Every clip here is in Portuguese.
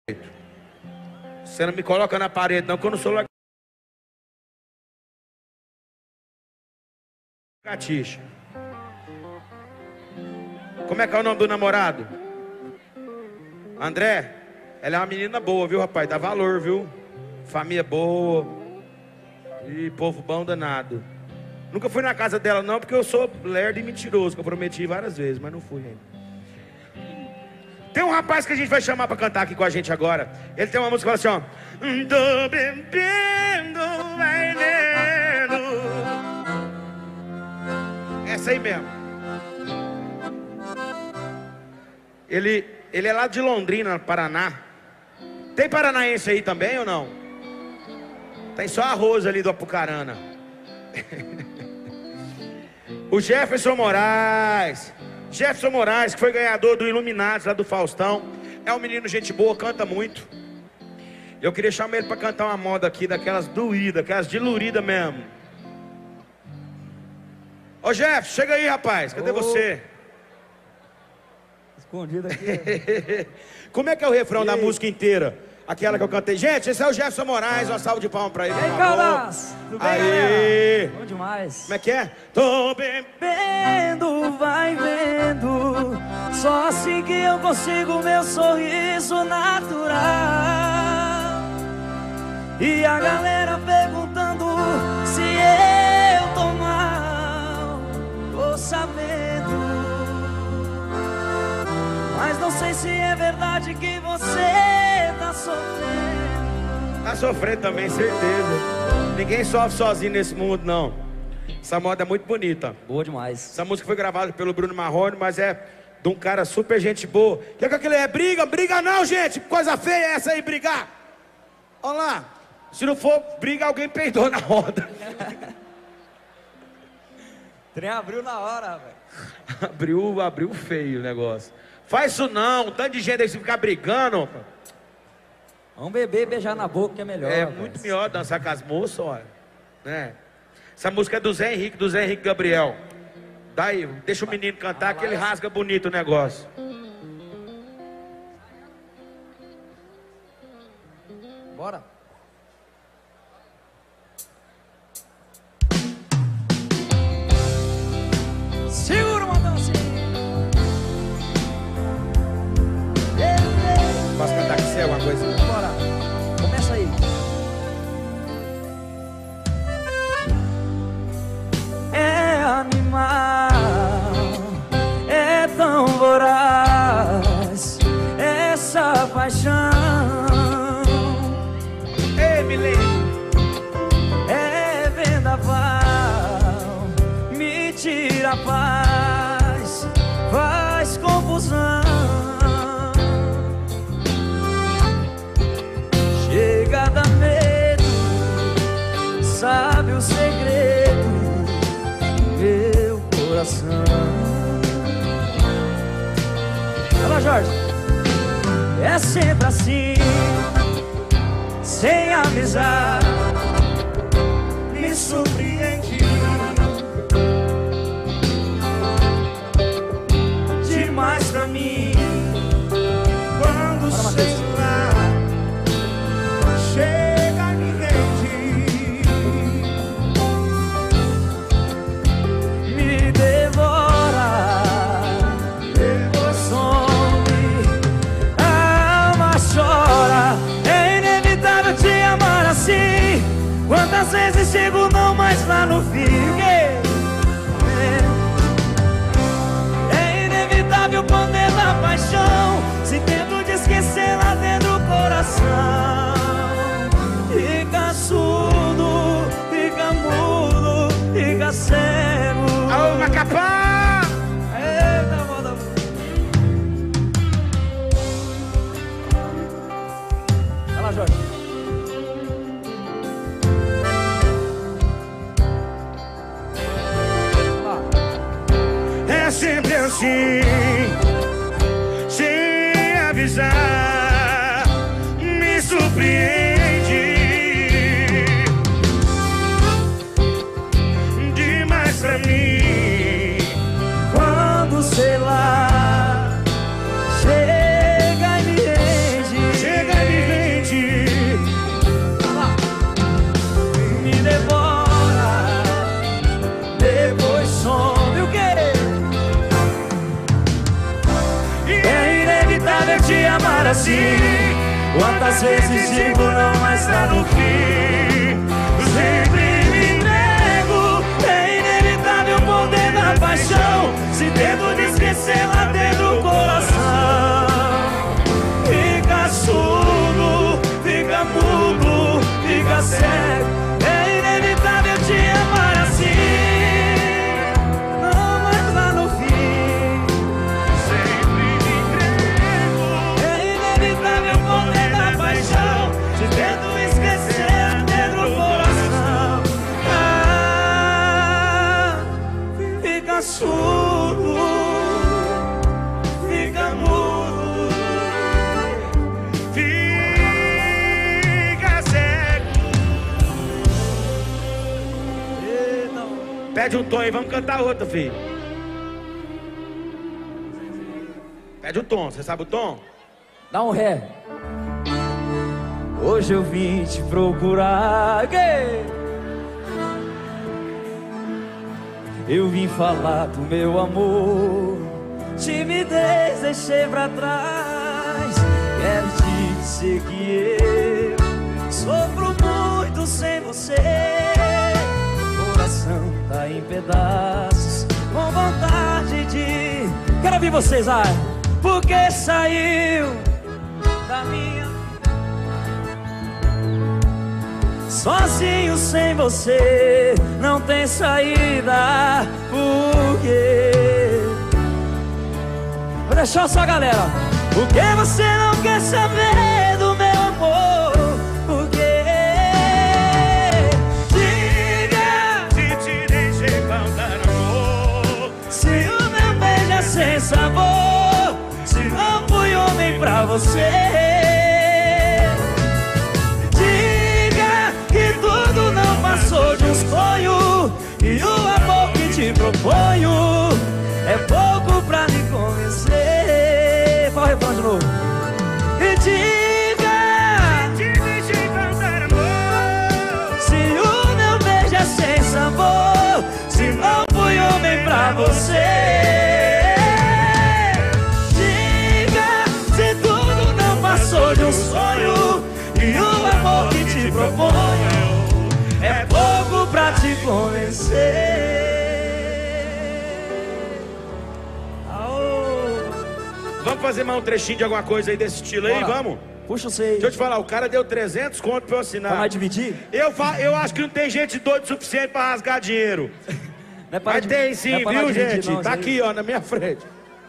Você não me coloca na parede não, que eu não sou lagartixa. Como é que é o nome do namorado? André. Ela é uma menina boa, viu, rapaz? Dá valor, viu? Família boa. E povo bom danado. Nunca fui na casa dela não, porque eu sou lerdo e mentiroso, que eu prometi várias vezes, mas não fui ainda. Tem um rapaz que a gente vai chamar pra cantar aqui com a gente agora. Ele tem uma música que fala assim, ó. Tô bebendo, vai vendo. Essa aí mesmo. Ele é lá de Londrina, Paraná. Tem paranaense aí também ou não? Tem só arroz ali do Apucarana. O Jefferson Moraes. Jefferson Moraes, que foi ganhador do Illuminati lá do Faustão. É um menino gente boa, canta muito. Eu queria chamar ele pra cantar uma moda aqui, daquelas doídas, aquelas diluridas mesmo. Ô Jefferson, chega aí, rapaz. Cadê você? Escondido aqui. Como é que é o refrão da música inteira? Aquela que eu cantei. Gente, esse é o Jefferson Moraes. Uma salva de palmas pra ele. E aí, Caldas? Tudo bem, Aê! galera? Bom demais. Como é que é? Tô bebendo, Vai vendo, só assim que eu consigo meu sorriso natural. E a galera perguntando se eu tô mal, tô sabendo. Mas não sei se é verdade que você tá sofrendo. Tá sofrendo também, certeza. Ninguém sofre sozinho nesse mundo, não. Essa moda é muito bonita. Boa demais. Essa música foi gravada pelo Bruno Marrone, mas é de um cara super gente boa. Que aquele é briga? Briga não, gente. Coisa feia é essa aí, brigar. Olha lá. Se não for briga, alguém peidou na roda. O trem abriu na hora, velho. Abriu feio o negócio. Faz isso não, um tanto de gente aí se ficar brigando. Vamos beber e beijar na boca que é melhor. É muito melhor dançar com as moças, olha. Né? Essa música é do Zé Henrique Gabriel. Daí, deixa o menino cantar que ele rasga bonito o negócio. Bora. Segura uma dancinha. Posso cantar com você alguma coisa? Bora. Começa aí. É animal, é tão voraz essa paixão. Ei, Milene. É vendaval, me tira a paz, faz confusão. Chega a dar medo, sabe o segredo do meu coração. Fala, Jorge. É sempre assim, sem avisar, me surpreende demais pra mim. Quando sei lá, chega me rende, me devora, depois some, a alma chora. É inevitável te amar assim. Quantas vezes chego não mais lá no fim. É inevitável poder da paixão, se tento de esquecer lá dentro do coração. Fica surdo, fica mudo, fica cego. Alô, Macapá! Eita, moda. Vai lá, Jorge. É sempre assim, sem avisar, me surpreende demais pra mim. Quando sei lá, chega e me rende, Chega e Quantas vezes digo não, mas lá no fim sempre me entrego. É inevitável o poder da paixão. Se tento de esquecer lá dentro do coração, fica surdo, fica mudo, fica cego. É inevitável te amar assim. Não, mas lá no fim sempre me entrego. É inevitável o poder da paixão. Se tento esquecer dentro do coração, fica surdo, fica mudo, Fica cego. Pede um tom aí, vamos cantar outra, filho. Pede o tom, você sabe o tom? dá um ré. Hoje eu vim te procurar, eu vim falar do meu amor. Timidez deixei pra trás. Quero te dizer que eu sofro muito sem você. Coração tá em pedaços, com vontade de... Quero ouvir vocês, ai. Porque saiu da minha... Sozinho sem você não tem saída. Por quê? Vou deixar só a galera. Por que você não quer saber do meu amor? Por quê? Diga. Se te deixei faltar amor, Se o meu beijo é sem sabor, se não fui homem pra você. Passou de um sonho, e o amor que te proponho é pouco pra me convencer. Fala o refrão de novo. E diga, te deixei faltar amor. se o meu beijo é sem sabor, se não fui homem pra você. Diga, se tudo não passou de um sonho, e o amor que te proponho é pouco pra te convencer. Vamos fazer mais um trechinho de alguma coisa aí desse estilo aí, Bora. vamos? Puxa o sei. Deixa eu te falar, o cara deu 300 conto pra eu assinar. Vai dividir? Eu acho que não tem gente doida o suficiente pra rasgar dinheiro. Não é pra Mas tem sim, não é pra viu, dividir, gente? não, Tá aqui, ó, na minha frente.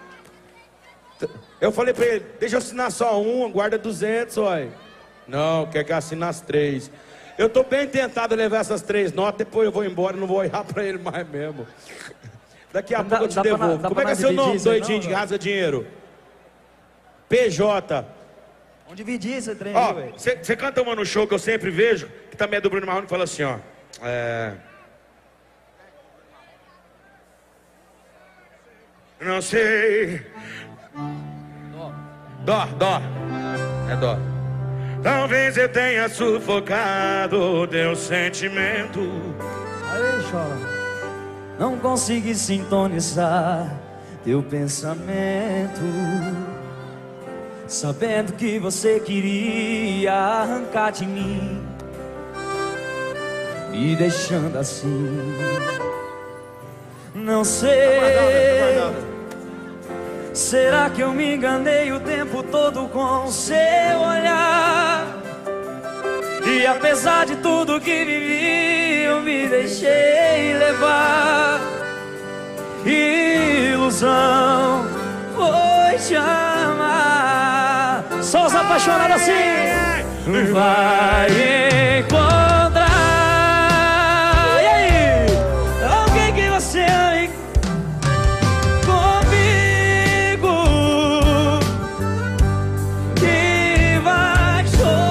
Eu falei pra ele, deixa eu assinar só uma, guarda 200, ó. Não, quer que eu assine as 3. Eu tô bem tentado levar essas 3 notas, depois eu vou embora, não vou olhar pra ele mais mesmo. Daqui a pouco eu te devolvo. Como é que é seu nome, doidinho de rasga dinheiro? PJ. Vamos dividir esse trem Ó, aí, velho. você canta uma no show que eu sempre vejo, que também é do Bruno Marrone, que fala assim, ó. Não sei. Dó. É dó. Talvez eu tenha sufocado teu sentimento. Aí, chora. Não consegui sintonizar teu pensamento, sabendo que você queria arrancar de mim, me deixando assim. Não sei, será que eu me enganei o tempo todo com o seu olhar? E apesar de tudo que vivi, eu me deixei levar. Ilusão foi te amar. Só os apaixonados assim. Vai encontrar. E aí? Alguém que você ame comigo, que vai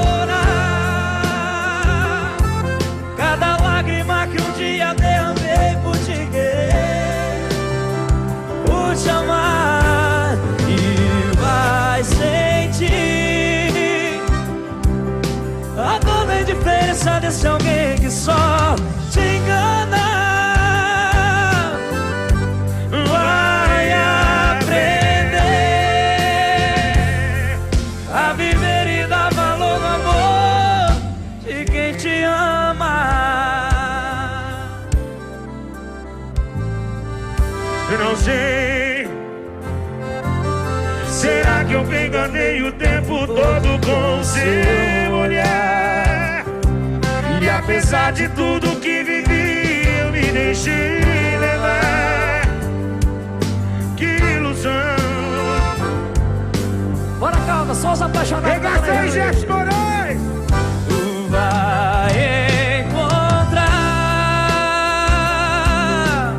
chorar cada lágrima que um dia derramei por te querer, por te amar, e vai sentir a dor da indiferença desse alguém que só te engana. Vai aprender a viver você. Será que eu me enganei o tempo todo com seu olhar? E apesar de tudo que vivi, eu me deixei levar. Que ilusão. Bora, calma, só os apaixonados. Regaça aí, Jefferson Moraes. Tu vai encontrar.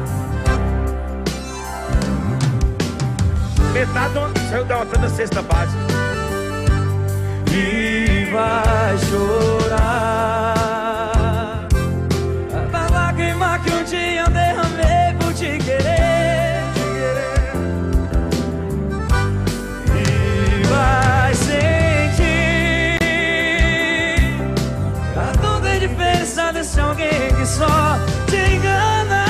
Metade saiu da outra da sexta base. E vai chorar a lágrima que um dia eu derramei por te querer, e vai sentir a dor da diferença desse alguém que só te engana.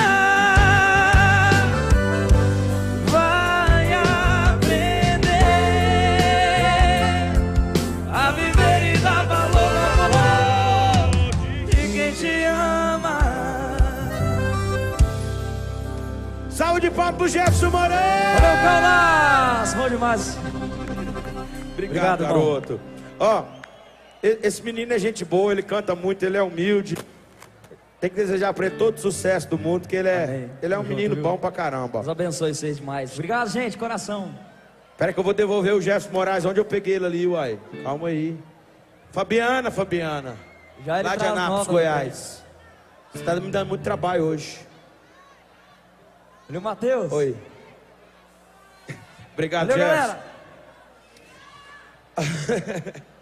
Vai aprender a viver e dar valor ao amor de quem te ama. Saúde e palmas pro Jefferson Moraes. Valeu, Caldas! Bom demais. Obrigado, garoto. Ó, esse menino é gente boa, ele canta muito, ele é humilde. Tem que desejar pra ele todo o sucesso do mundo, que ele é um menino bom pra caramba. Deus abençoe vocês demais. Obrigado, gente, coração. Pera que eu vou devolver o Jefferson Moraes, onde eu peguei ele ali, uai. Calma aí. Fabiana. Já ele Lá de traz Anápolis, nova, Goiás. Você tá me dando muito trabalho hoje. Valeu, Matheus. Oi. Obrigado, Valeu, Jefferson. galera.